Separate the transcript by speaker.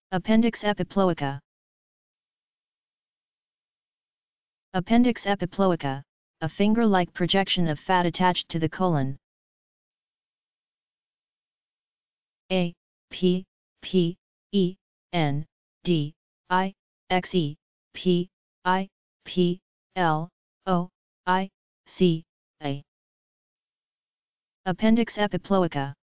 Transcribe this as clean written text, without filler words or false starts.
Speaker 1: Appendix epiploica. Appendix epiploica, a finger-like projection of fat attached to the colon. A P P E N D I X E P I P L O I C A. Appendix epiploica.